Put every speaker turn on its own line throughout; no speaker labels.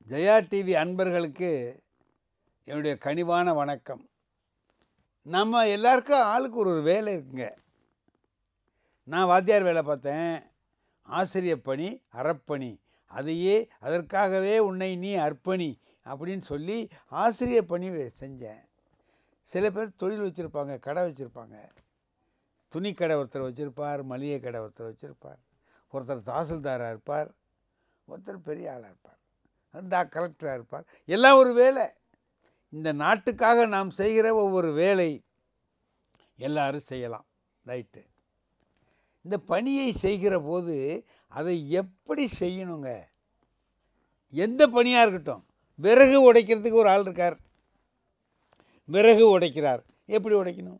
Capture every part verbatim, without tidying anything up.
Jaya TV அன்பர்களுக்கு என்னுடைய கனிவான வணக்கம். நம்ம எல்லாருக்கும் ஆளுக்கு ஒரு ஒரு வேலை இருக்குங்க. நான் வாத்தியார் வேலை பார்த்தேன், ஆசிரியர் பணி அறப்பணி, அதையே அதற்காகவே உன்னை நீ அர்ப்பணி அப்படின்னு சொல்லி ஆசிரியர் பணி செஞ்சேன். சில பேர் தொழில் வச்சுருப்பாங்க, கடை வச்சுருப்பாங்க. துணி கடை ஒருத்தர் வச்சுருப்பார், மளிகை கடை ஒருத்தர் வச்சுருப்பார், ஒருத்தர் தாசில்தாராக இருப்பார், ஒருத்தர் பெரிய ஆளாக இருப்பார், டா கலெக்டராக இருப்பார். எல்லாம் ஒரு வேலை. இந்த நாட்டுக்காக நாம் செய்கிற ஒவ்வொரு வேலை எல்லாரும் செய்யலாம், ரைட்டு. இந்த பணியை செய்கிற போது அதை எப்படி செய்யணுங்க? எந்த பணியாக இருக்கட்டும். விறகு உடைக்கிறதுக்கு ஒரு ஆள் இருக்கார், விறகு உடைக்கிறார், எப்படி உடைக்கணும்?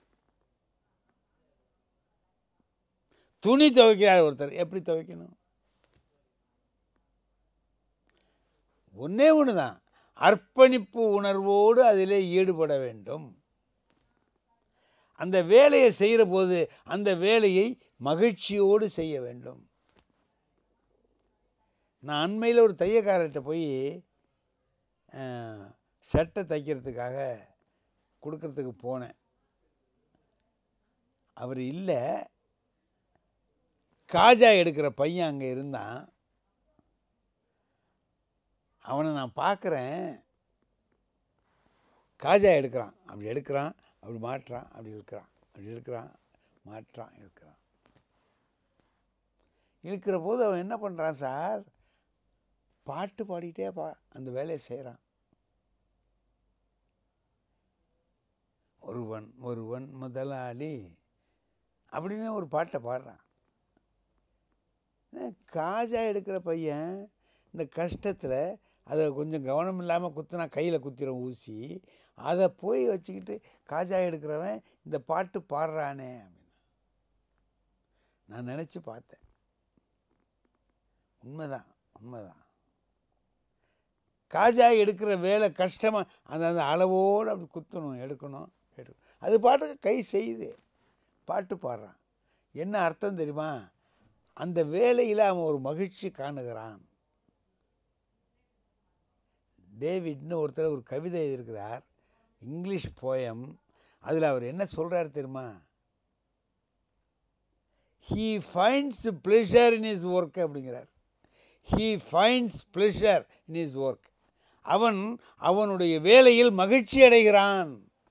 துணி துவைக்கிறார் ஒருத்தர், எப்படி துவைக்கணும்? ஒன்றே ஒன்று தான், அர்ப்பணிப்பு உணர்வோடு அதில் ஈடுபட வேண்டும். அந்த வேலையை செய்கிற போது அந்த வேலையை மகிழ்ச்சியோடு செய்ய வேண்டும். நான் அண்மையில் ஒரு தையக்காரர்கிட்ட போய் சட்டை தைக்கிறதுக்காக கொடுக்கறதுக்கு போனேன். அவர் இல்லை, காஜா எடுக்கிற பையன் அங்கே இருந்தான். அவனை நான் பார்க்குறேன், காஜா எடுக்கிறான், அப்படி எடுக்கிறான், அப்படி மாட்டுறான், அப்படி இழுக்கிறான், அப்படி இழுக்கிறான், மாட்டுறான், இழுக்கிறான். இழுக்கிற போது அவன் என்ன பண்ணுறான் சார், பாட்டு பாடிக்கிட்டே பா அந்த வேலையை செய்கிறான். ஒருவன் ஒருவன் முதலாளி அப்படின்னு ஒரு பாட்டை பாடுறான். காஜா எடுக்கிற பையன் இந்த கஷ்டத்தில் அதை கொஞ்சம் கவனம் இல்லாமல் குத்துனா கையில் குத்திரும் ஊசி, அதை போய் வச்சுக்கிட்டு காஜா எடுக்கிறவன் இந்த பாட்டு பாடுறானே அப்படின்னு நான் நினச்சி பார்த்தேன். உண்மைதான், உண்மைதான். காஜா எடுக்கிற வேலை கஷ்டமாக அந்த அந்த அளவோடு அப்படி குத்தணும், எடுக்கணும், எடுக்கணும். அது பாட்டுக்கு கை செய்யுது, பாட்டு பாடுறான். என்ன அர்த்தம் தெரியுமா? அந்த வேலையில் அவன் ஒரு மகிழ்ச்சி காணுகிறான். டேவிட்னு ஒருத்தர் ஒரு கவிதை எழுதியிருக்கிறார், இங்கிலீஷ் போயம். அதில் அவர் என்ன சொல்கிறார் தெரியுமா? He finds pleasure in his work அப்படிங்கிறார். He finds pleasure in his work. அவன் அவனுடைய வேலையில் மகிழ்ச்சி அடைகிறான்.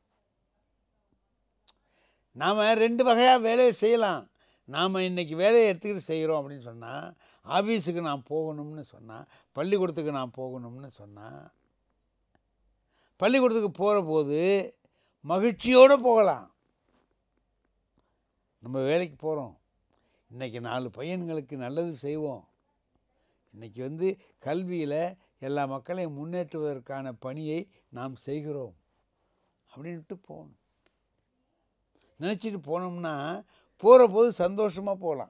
நாம் ரெண்டு வகையாக வேலையை செய்யலாம். நாம் இன்றைக்கி வேலையை எடுத்துக்கிட்டு செய்கிறோம் அப்படின்னு சொன்னால், ஆஃபீஸுக்கு நான் போகணும்னு சொன்னால், பள்ளிக்கூடத்துக்கு நான் போகணும்னு சொன்னால், பள்ளிக்கூடத்துக்கு போகிற போது மகிழ்ச்சியோடு போகலாம். நம்ம வேலைக்கு போகிறோம், இன்றைக்கி நாலு பையன்களுக்கு நல்லது செய்வோம், இன்றைக்கி வந்து கல்வியில் எல்லா மக்களையும் முன்னேற்றுவதற்கான பணியை நாம் செய்கிறோம் அப்படின்ட்டு போகணும். நினச்சிட்டு போனோம்னா போகிற போது சந்தோஷமாக போகலாம்.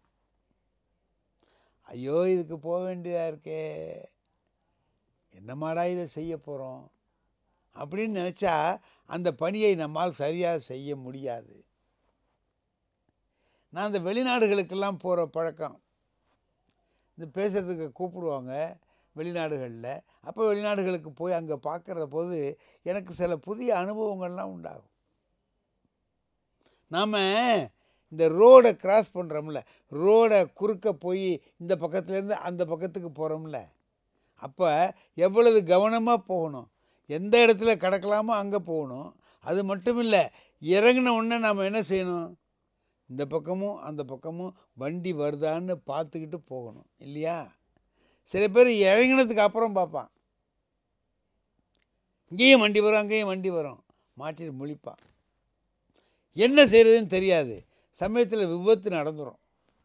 ஐயோ இதுக்கு போக வேண்டியதாக இருக்கே, என்னமாடா இதை செய்ய போகிறோம் அப்படின்னு நினச்சா அந்த பணியை நம்மால் சரியாக செய்ய முடியாது. நான் இந்த வெளிநாடுகளுக்கெல்லாம் போகிற பழக்கம், இந்த பேசுகிறதுக்கு கூப்பிடுவாங்க வெளிநாடுகளில். அப்போ வெளிநாடுகளுக்கு போய் அங்கே பார்க்குற போது எனக்கு சில புதிய அனுபவங்கள்லாம் உண்டாகும். நாம் இந்த ரோடை கிராஸ் பண்ணுறோம்ல, ரோடை குறுக்க போய் இந்த பக்கத்துலேருந்து அந்த பக்கத்துக்கு போகிறோம்ல, அப்போ எவ்வளவு கவனமாக போகணும், எந்த இடத்துல கடக்கலாமோ அங்கே போகணும். அது மட்டும் இல்லை, இறங்கின உடனே நாம் என்ன செய்யணும், இந்த பக்கமும் அந்த பக்கமும் வண்டி வருதான்னு பார்த்துக்கிட்டு போகணும் இல்லையா? சில பேர் இறங்கினதுக்கு அப்புறம் பார்ப்பான், இங்கேயும் வண்டி வரும் அங்கேயும் வண்டி வரும், மாட்டிட்டு முழிப்பான். என்ன செய்கிறதுன்னு தெரியாது, சமயத்தில் விபத்து நடந்துடும்.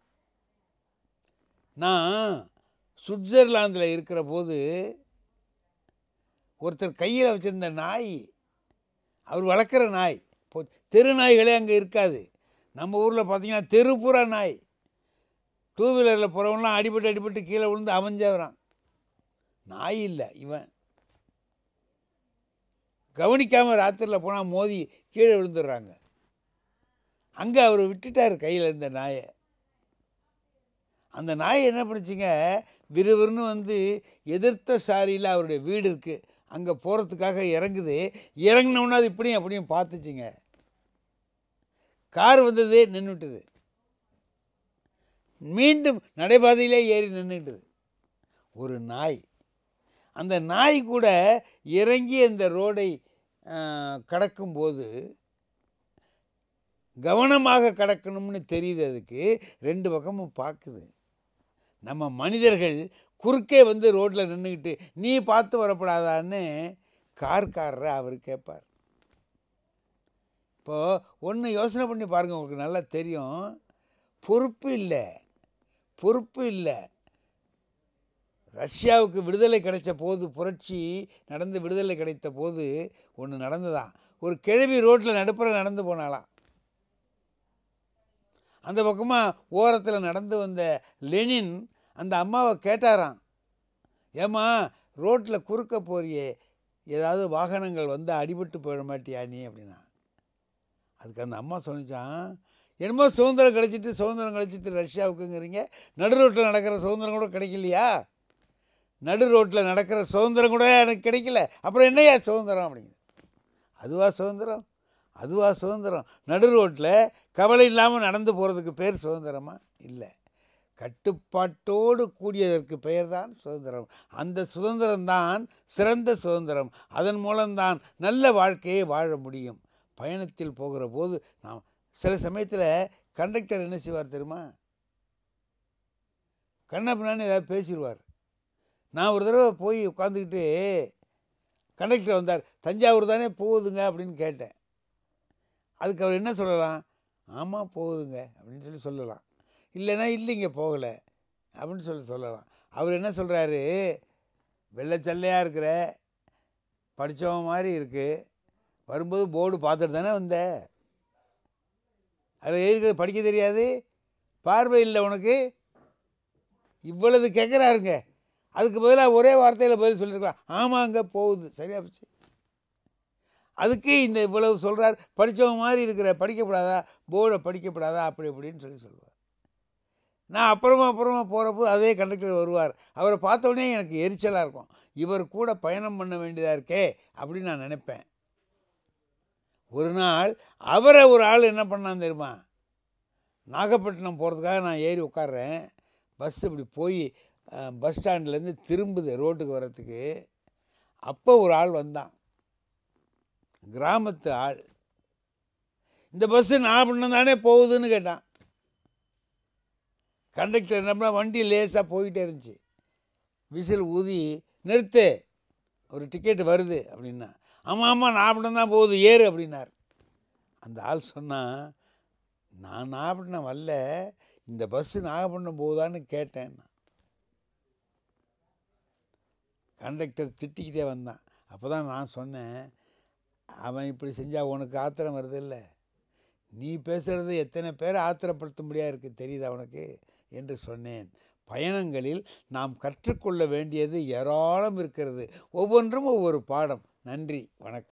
நான் சுவிட்சர்லாந்தில் இருக்கிற போது ஒருத்தர் கையில் வச்சுருந்த நாய், அவர் வளர்க்குற நாய், இப்போ தெரு நாய்களே அங்கே இருக்காது. நம்ம ஊரில் பார்த்திங்கன்னா தெரு பூரா நாய். டூ வீலரில் போகிறவங்களாம் அடிபட்டு அடிபட்டு கீழே விழுந்து அமைஞ்சவரான். நாய் இல்லை இவன். கவனிக்காமல் ராத்திரியில் போனால் மோதி கீழே விழுந்துடுறாங்க. அங்கே அவர் விட்டுட்டார் கையில் இருந்த நாயை. அந்த நாய் என்ன பண்ணிச்சுங்க, விறுவிறுன்னு வந்து எதிர்த்த சாரியில் அவருடைய வீடு இருக்குது, அங்கே போகிறதுக்காக இறங்குது. இறங்கினோன்னா அது இப்படியும் அப்படியும் பார்த்துச்சுங்க. கார் வந்தது, நின்றுட்டுது. மீண்டும் நடைபாதையிலே ஏறி நின்றுட்டுது ஒரு நாய். அந்த நாய் கூட இறங்கி அந்த ரோடை கடக்கும்போது கவனமாக கடக்கணும்னு தெரியுது. அதுக்கு ரெண்டு பக்கமும் பார்க்குது. நம்ம மனிதர்கள் குறுக்கே வந்து ரோட்டில் நின்றுக்கிட்டு நீ பார்த்து வரப்படாதான்னு கார்காரரை அவர் கேட்பார். இப்போது ஒன்று யோசனை பண்ணி பாருங்கள், உங்களுக்கு நல்லா தெரியும். பொறுப்பு இல்லை, பொறுப்பு இல்லை. ரஷ்யாவுக்கு விடுதலை கிடைச்ச போது, புரட்சி நடந்து விடுதலை கிடைத்த போது ஒன்று நடந்துதான். ஒரு கிழவி ரோட்டில் நடுப்புற நடந்து போனாலாம். அந்த பக்கமாக ஓரத்தில் நடந்து வந்த லெனின் அந்த அம்மாவை கேட்டாராம், ஏம்மா ரோட்டில் குறுக்க போறியே, ஏதாவது வாகனங்கள் வந்து அடிபட்டு போயிட மாட்டியா நீ அப்படின்னா. அதுக்கு அந்த அம்மா சொன்னிச்சான், என்னமோ சுதந்திரம் கிடைச்சிட்டு சுதந்திரம் கிடைச்சிட்டு ரஷ்யாவுக்குங்கிறீங்க, நடு ரோட்டில் நடக்கிற சுதந்திரம் கூட கிடைக்கலையா? நடு ரோட்டில் நடக்கிற சுதந்திரம் கூட எனக்கு கிடைக்கல, அப்புறம் என்னையா சுதந்திரம் அப்படிங்குது. அதுவா சுதந்திரம்? அதுவா சுதந்திரம்? நடு ரோட்டில் கவலை இல்லாமல் நடந்து போகிறதுக்கு பேர் சுதந்திரமா? இல்லை. கட்டுப்பாட்டோடு கூடியதற்கு பெயர் தான் சுதந்திரம். அந்த சுதந்திரம்தான் சிறந்த சுதந்திரம். அதன் மூலம்தான் நல்ல வாழ்க்கையை வாழ முடியும். பயணத்தில் போகிற போது நாம் சில சமயத்தில் கண்டக்டர் என்ன செய்வார் தெரியுமா? கண்ணப்பனான்னு ஏதாவது பேசிடுவார். நான் ஒரு தடவை போய் உட்காந்துக்கிட்டு கண்டக்டர் வந்தார், தஞ்சாவூர் தானே போகுதுங்க அப்படின்னு கேட்டேன். அதுக்கு அவர் என்ன சொல்லலாம்? ஆமாம் போகுதுங்க அப்படின்னு சொல்லி சொல்லலாம். இல்லைன்னா இல்லைங்க போகலை அப்படின்னு சொல்லி சொல்லலாம். அவர் என்ன சொல்கிறாரு, வெள்ளைச்சல்லையாக இருக்கிற, படித்தவன் மாதிரி இருக்குது, வரும்போது போர்டு பார்த்துட்டு தானே வந்த, அதில் எழுதிக்கிறது படிக்க தெரியாது, பார்வை இல்லை உனக்கு, இவ்வளவு கேட்குறாருங்க. அதுக்கு பதிலாக ஒரே வார்த்தையில் பதில் சொல்லியிருக்கலாம், ஆமாங்க போகுது, சரியா போச்சு. அதுக்கு இந்த இவ்வளவு சொல்கிறார், படித்தவன் மாதிரி இருக்கிற, படிக்கப்படாதா, போர்டை படிக்கப்படாதா அப்படி இப்படின்னு சொல்லி சொல்லுவார். நான் அப்புறமா அப்புறமா போகிறப்போ அதே கண்டக்டர் வருவார். அவரை பார்த்தோடனே எனக்கு எரிச்சலாக இருக்கும், இவர் கூட பயணம் பண்ண வேண்டியதாக இருக்கே அப்படின்னு நான் நினைப்பேன். ஒரு நாள் அவரை ஒரு ஆள் என்ன பண்ணான்னு தெரியுமா? நாகப்பட்டினம் போகிறதுக்காக நான் ஏறி உட்கார்றேன். பஸ் இப்படி போய் பஸ் ஸ்டாண்ட்லேருந்து திரும்புது ரோட்டுக்கு வர்றதுக்கு. அப்போ ஒரு ஆள் வந்தான், கிராமத்து ஆள். இந்த பஸ்ஸு நாகப்பட்டினம் தானே போகுதுன்னு கேட்டான். கண்டக்டர் என்ன பண்ணால் வண்டி லேசாக போய்கிட்டே இருந்துச்சு. விசில் ஊதி நிறுத்து, ஒரு டிக்கெட்டு வருது அப்படின்னா. ஆமாம் ஆமாம் நாகப்பட்டினம் தான் போகுது ஏறு அப்படின்னார். அந்த ஆள் சொன்னால், நான் நாகப்பட்டினம் வரல, இந்த பஸ்ஸு நாகப்பட்டினம் போகுதான்னு கேட்டேன். கண்டக்டர் திட்டிக்கிட்டே வந்தான். அப்போ தான் நான் சொன்னேன், அவன் இப்படி செஞ்சால் உனக்கு ஆத்திரம் வருது இல்லை, நீ பேசுகிறது எத்தனை பேரை ஆத்திரப்படுத்த முடியாது இருக்குது தெரியுதா உனக்கு என்று சொன்னேன். பயணங்களில் நாம் கற்றுக்கொள்ள வேண்டியது ஏராளம் இருக்கிறது. ஒவ்வொன்றும் ஒவ்வொரு பாடம். நன்றி, வணக்கம்.